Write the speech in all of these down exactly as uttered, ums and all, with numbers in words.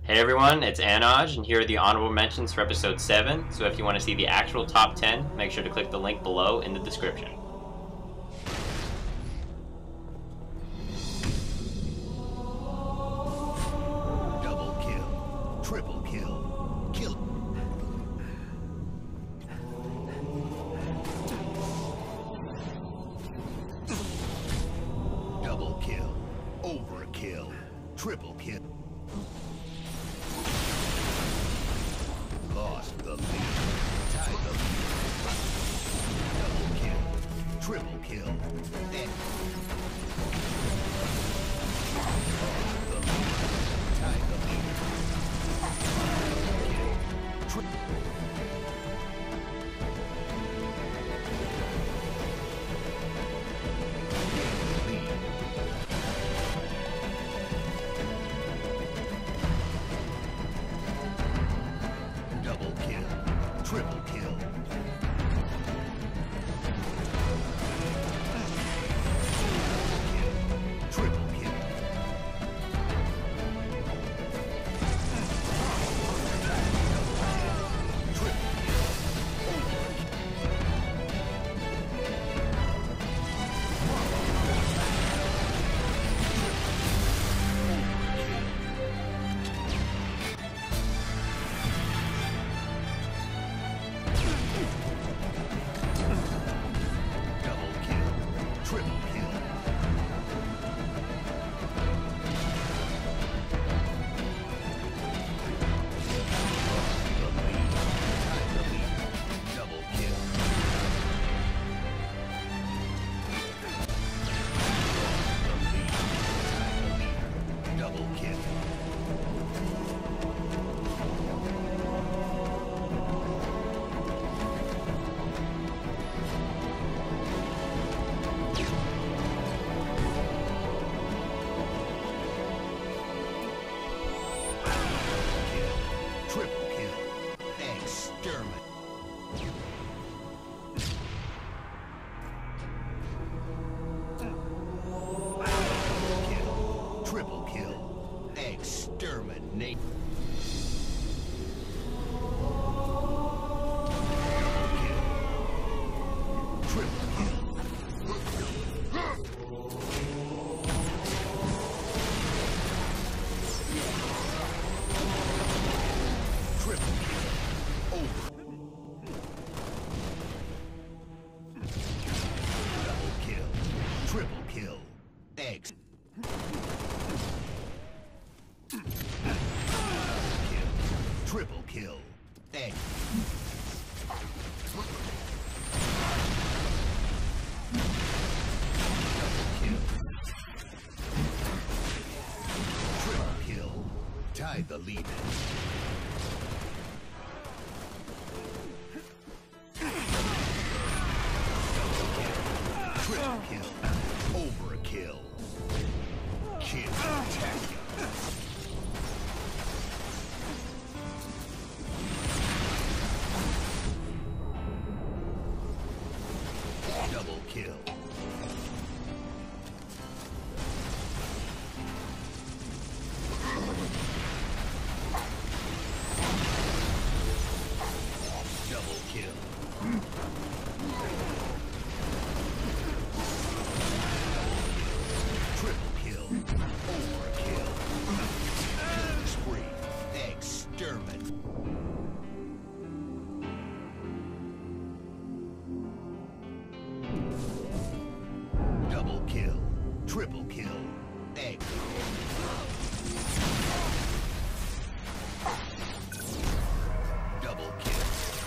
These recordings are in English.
Hey everyone, it's Anoj, and here are the honorable mentions for episode seven, so if you want to see the actual top ten, make sure to click the link below in the description. Double kill, triple kill, kill. Double kill, overkill, triple kill. Lost the lead. Tied the lead. Double kill. Triple kill. Then. Lost the lead. Tied the lead. Double kill. Triple. Double kill, triple kill. Triple kill. Triple kill. Exterminate. Kill. Triple kill. Exterminate. Triple kill. Triple kill. Over. Double kill. Triple kill. X. Kill. Triple kill. X. Kill. Triple kill. Tie the lead. Triple kill. Overkill. Kill. Attack. Double kill. Double kill. Triple kill. Overkill. Killing spree. Exterminate. Double kill. Triple kill. Egg. Double kill.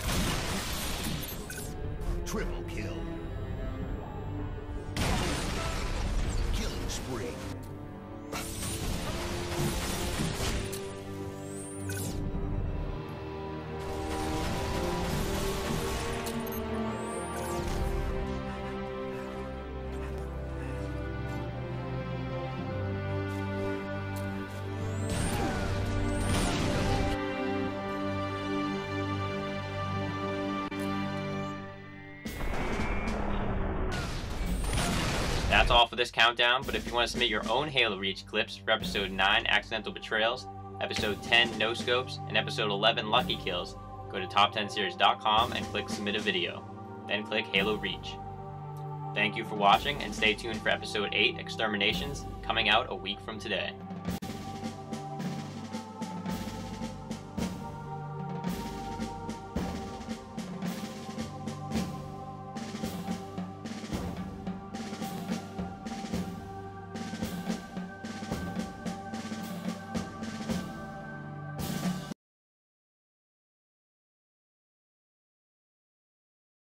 Triple kill. Killing spree. That's all for this countdown, but if you want to submit your own Halo Reach clips for episode nine, Accidental Betrayals, episode ten No Scopes, and episode eleven Lucky Kills, go to top ten series dot com and click Submit a Video. Then click Halo Reach. Thank you for watching, and stay tuned for episode eight Exterminations, coming out a week from today.